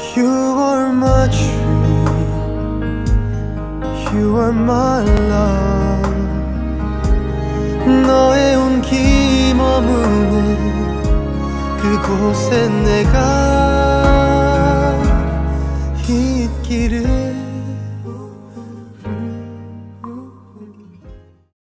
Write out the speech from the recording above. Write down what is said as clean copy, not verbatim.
You are my dream, you are my love. 너의 온기 머무는 그곳에 내가 있기를.